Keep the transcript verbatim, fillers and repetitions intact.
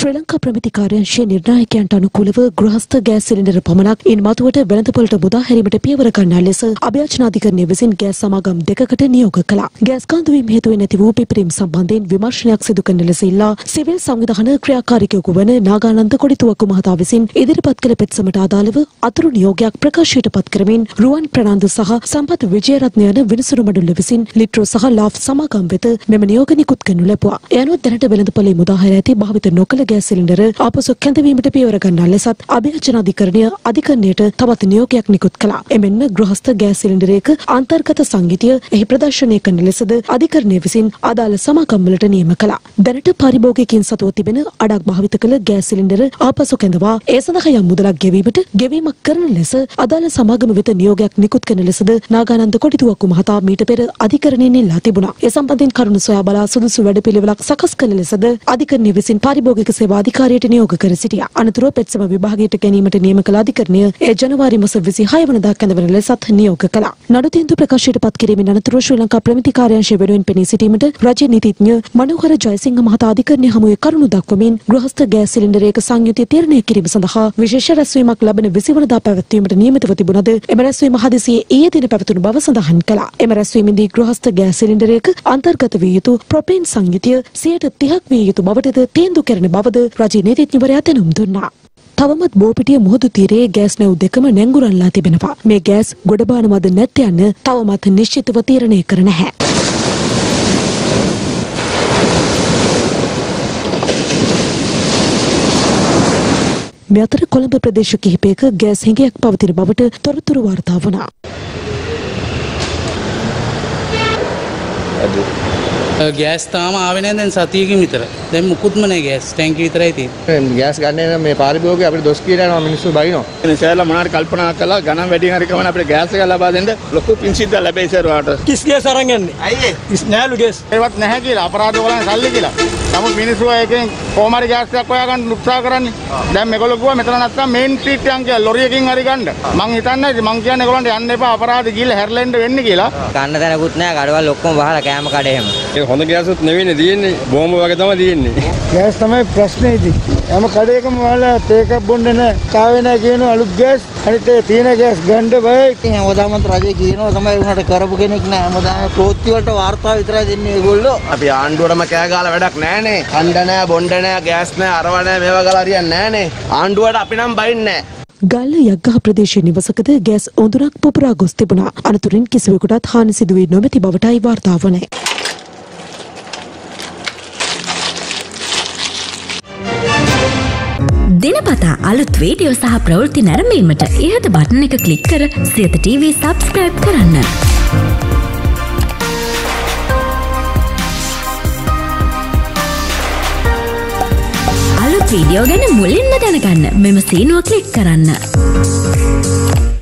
ශ්‍රී ලංකා ප්‍රමිති කාර්යාංශයේ නිර්ණායකයන්ට අනුකූලව ගෘහස්ත gas cylinder පමණක් ඉන් මතුවට වෙළඳපොළට මුදා හැරීමට පියවර ගන්නා ලෙස අභ්‍යාචනාධිකරණය විසින් ගෑස් සමාගම් දෙකකට නියෝග කළා. ගෑස් කාන්දුවීම හේතුවෙන් ඇති වූ පිපිරීම් සම්බන්ධයෙන් විමර්ශනයක් සිදු කරන ලෙස ඉල්ලා සිවිල් සංවිධාන ක්‍රියාකාරිකයෙකු වන නාගානන්ද කොඩිතුවක්කු මහතා විසින් ඉදිරිපත් කළ පෙත්සමට අදාළව අතුරු නියෝගයක් ප්‍රකාශයට පත් කරමින් රුවන් ප්‍රනාන්දු සහ සම්පත් විජේරත්න යන විනිසුරු මඩුල්ල විසින් ලිට්‍රෝ සහ ලාෆ් සමාගම් වෙත මෙම නියෝග නිකුත් කරනු ලැබුවා. ඒ අනුව දැනට වෙළඳපොළේ මුදා හැර ඇති භාවිත නොකළ ගෑස් සිලින්ඩර ආපසු කැඳවීමට පියවර ගන්නා ලෙසත් අභ්‍යාචනාධිකරණය අධිකරණයට තවත් නියෝගයක් නිකුත් කළා. එමෙන්ම ගෘහස්ත ගෑස් සිලින්ඩරයක අන්තර්ගත සංගීතය එහි ප්‍රදර්ශනය කරන ලෙසද අධිකරණය විසින් අදාළ සමාගම් වලට නියම කළා. දැනට පරිභෝගිකයින් සතුව තිබෙන අඩක් භාවිත කළ ගෑස් සිලින්ඩර ආපසු කැඳවා ඒ සඳහා යම් මුදලක් ගෙවීමට ගෙවීමක් කරන ලෙස අදාළ සමාගම වෙත නියෝගයක් නිකුත් කරන ලෙසද නාගානන්ද කොටිතුවක්කු මහතා මීට පෙර අධිකරණයෙන් ඉල්ලා තිබුණා. ඒ සම්බන්ධයෙන් කරුණු සොයා බලා සුදුසු වැඩපිළිවෙලක් සකස් කළ ලෙසද අධිකරණය විසින් පරිභෝගික සේවා අධිකාරියට නියෝග කර සිටියා. අනතුරුව පෙත්සම විභාගයට ගැනීමට නියම කළ අධිකරණය ඒ ජනවාරි මාස විසිහය වනදා කැඳවන ලෙසත් නියෝග කළා. නඩු තීන්දුව ප්‍රකාශයට පත් කිරීමෙන් අනතුරුව ශ්‍රී ලංකා ප්‍රමිති කාර්යාංශය වෙනුවෙන් පෙනී සිටීමට රජයේ නීතිඥ මනෝහර ජයසිංහ මහතා අධිකරණය හමුවේ කරුණු දක්වමින් ගෘහස්ත ගෑස් සිලින්ඩරයක සංයුතිය තීරණය කිරීම සඳහා විශේෂ රැස්වීමක් ලබන විසි වනදා පැවැත්වීමට නියමිතව තිබුණද එම රැස්වීම හදිසියේ ඊයේ දින පැවතුණු බව සඳහන් කළා. එම රැස්වීමේදී ගෘහස්ත ගෑස් සිලින්ඩරයක අන්තර්ගත විය යුතු ප්‍රොපේන් සංයුතිය සියයට තිහක් විය යුතු බවටද තීන්දුව කෙරෙන බවද රජයේ නීතිඥවරයා දැනුම් දුන්නා. තවමත් බෝපිටිය මුහුදු තීරයේ ගෑස් නැව් දෙකම නැංගුරන්ලා තිබෙනවා. මේ ගෑස් ගොඩබානවද නැත් යන්න තවමත් නිශ්චිතව තීරණය කර නැහැ. මේ අතර කොළඹ ප්‍රදේශ කිහිපයක ගෑස් හිඟයක් පවතින බවට තොරතුරු වාර්තා වුණා. ගෑස් තාම ආවේ නැහැ දැන් සතියකින් විතර. දැන් මුකුත්ම නැහැ ගෑස් ටැංකිය විතරයි තියෙන්නේ. ගෑස් ගන්න නම් මේ පාරිභෝගික අපිට දොස් කියලා යනවා මිනිස්සු බයිනවා. ඒ නිසා මොනවාරි කල්පනා කළා ගණන් වැඩියෙන් හරි කවන අපිට ගෑස් එක ලබා දෙන්න ලොකු පිංසිද්ද ලැබෙයි සර් වාට. කිස් ගෑස් අරන් යන්නේ. අයියේ. කිස් නෑලු ගෑස්. ඒවත් නැහැ කියලා අපරාධ වලන් සල්ලි කියලා. නමුත් මිනිස්සු එකෙන් කොහොමරි ගෑස් එකක් හොයාගන්න උත්සාහ කරන්නේ. දැන් මේගොල්ලෝ ගියා මෙතන නැත්තම් මේන් ස්ට්‍රීට් එකෙන් කියලා ලොරියකින් හරි ගන්න. මං හිතන්නේ මං කියන්නේ ඒගොල්ලන්ට යන්න එපා අපරාධ ගිහලා හැරලෙන්න වෙන්නේ කියලා. ගන්න තැනකුත් නැහැ කඩවල් ඔක්කොම වහලා කෑම කඩේ හැම. ඒ හොඳ ගෑසුත් නෙවෙයිනේ තියෙන්නේ බෝම්බ වගේ තමයි තියෙන්නේ. ගෑස් තමයි ප්‍රශ්නේ ඉතින්. හැම කඩේකම වහලා තේකක් බොන්න නැහැ. කාවේ නැහැ කියන අලුත් ගෑස් අනිත් ඒ තියෙන ගෑස් ගන්න බෑ. ඉතින් හැමදාම රජේ කියනවා තමයි උනට කරපු කෙනෙක් නෑ. හැමදාම ප්‍රෝත්ති වලට වාර්තා විතරයි දෙන්නේ ඒගොල්ලෝ. අපි ආණ්ඩුවටම කෑ ගාලා වැඩක් නැහනේ. හන්ද නැහැ, බොණ්ඩ නැහැ, ගෑස් නැහැ, අරව නැහැ, මේවා ගාලා හරියන්නේ නැහනේ. ආණ්ඩුවට අපි නම් බයින්නේ නැහැ. ගල්ල යග්ගහ ප්‍රදේශයේ නිවසකද ගෑස් ඔඳුරක් පුපුරා ගොස් තිබුණා. අනතුරින් කිසිවෙකුටත් හානි සිදු වී නොමැති බවටයි වාර්තා වුණේ. දිනපතා අලුත් වීඩියෝ සහ ප්‍රවෘත්ති නැරඹීමට ඉහත බටන් එක ක්ලික් කර සියත ටීවී සබ්ස්ක්‍රයිබ් කරන්න. අලුත් වීඩියෝ ගැන මුලින්ම දැනගන්න මෙම සීනුව ක්ලික් කරන්න.